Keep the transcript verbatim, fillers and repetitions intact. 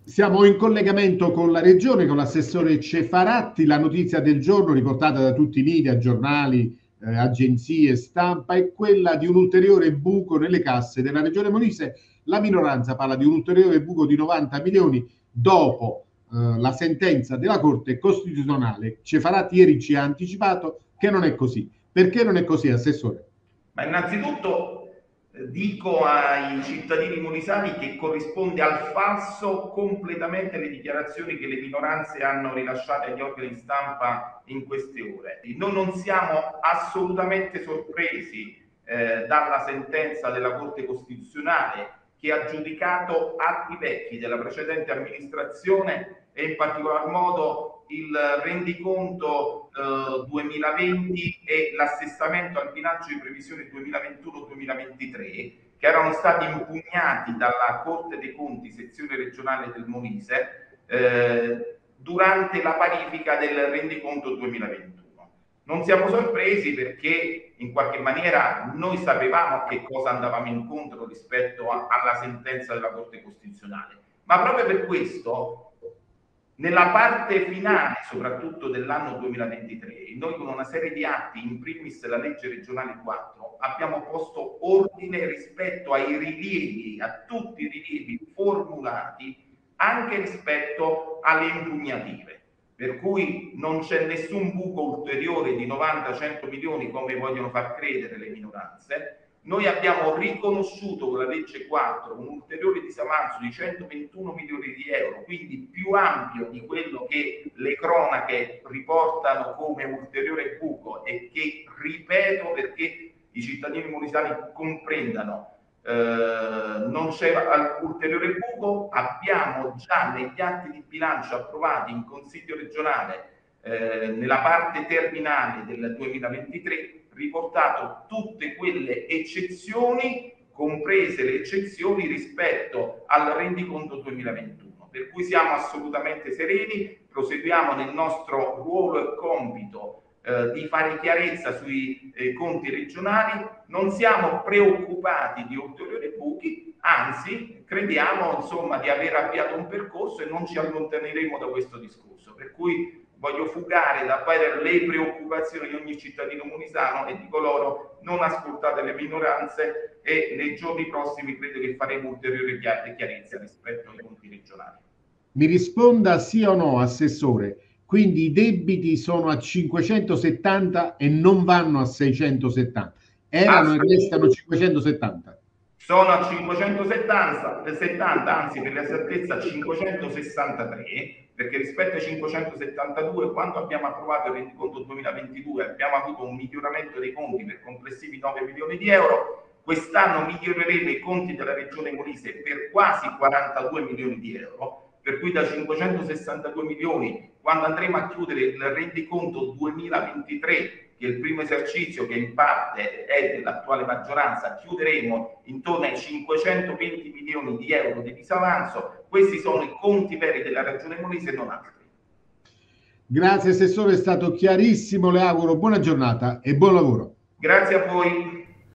Siamo in collegamento con la regione, con l'assessore Cefaratti. La notizia del giorno riportata da tutti i media, giornali, eh, agenzie, stampa è quella di un ulteriore buco nelle casse della regione Molise. La minoranza parla di un ulteriore buco di novanta milioni dopo eh, la sentenza della Corte Costituzionale. Cefaratti ieri ci ha anticipato che non è così. Perché non è così, assessore? Ma innanzitutto eh, dico ai cittadini molisani che corrisponde al falso completamente le dichiarazioni che le minoranze hanno rilasciato agli organi di stampa in queste ore. Noi non siamo assolutamente sorpresi eh, dalla sentenza della Corte Costituzionale che ha giudicato atti vecchi della precedente amministrazione e in particolar modo il rendiconto eh, duemilaventi e l'assestamento al bilancio di previsione duemilaventuno duemilaventitré, che erano stati impugnati dalla Corte dei Conti, sezione regionale del Molise, eh, durante la parifica del rendiconto duemilaventuno. Non siamo sorpresi perché in qualche maniera noi sapevamo a che cosa andavamo incontro rispetto a, alla sentenza della Corte Costituzionale, ma proprio per questo nella parte finale, soprattutto dell'anno duemilaventitré, noi con una serie di atti, in primis la legge regionale quattro, abbiamo posto ordine rispetto ai rilievi, a tutti i rilievi formulati, anche rispetto alle impugnative. Per cui non c'è nessun buco ulteriore di novanta cento milioni come vogliono far credere le minoranze. Noi abbiamo riconosciuto con la legge quattro un ulteriore disavanzo di centoventuno milioni di euro, quindi più ampio di quello che le cronache riportano come ulteriore buco e che, ripeto, perché i cittadini molisani comprendano, eh, non c'è ulteriore buco. Abbiamo già negli atti di bilancio approvati in Consiglio regionale eh, nella parte terminale del duemilaventitré riportato tutte quelle eccezioni, comprese le eccezioni rispetto al rendiconto duemilaventuno, per cui siamo assolutamente sereni, proseguiamo nel nostro ruolo e compito eh, di fare chiarezza sui eh, conti regionali, non siamo preoccupati di ulteriori buchi, anzi crediamo insomma di aver avviato un percorso e non ci allontaneremo da questo discorso, per cui voglio fugare da fare le preoccupazioni di ogni cittadino molisano e dico loro: non ascoltate le minoranze e nei giorni prossimi credo che faremo ulteriore chiarezza rispetto ai conti regionali. Mi risponda sì o no, assessore. Quindi i debiti sono a cinquecentosettanta e non vanno a seicentosettanta. Erano e restano cinquecentosettanta. Sono a cinquecentosettanta, settanta, anzi per l'esattezza cinquecentosessantatré, perché rispetto ai cinquecentosettantadue, quando abbiamo approvato il rendiconto duemilaventidue, abbiamo avuto un miglioramento dei conti per complessivi nove milioni di euro. Quest'anno miglioreremo i conti della regione Molise per quasi quarantadue milioni di euro, per cui da cinquecentosessantadue milioni, quando andremo a chiudere il rendiconto duemilaventitré, che è il primo esercizio che in parte è dell'attuale maggioranza, chiuderemo intorno ai cinquecentoventi milioni di euro di disavanzo. Questi sono i conti veri della regione Molise e non altri. Grazie assessore, è stato chiarissimo, le auguro buona giornata e buon lavoro. Grazie a voi.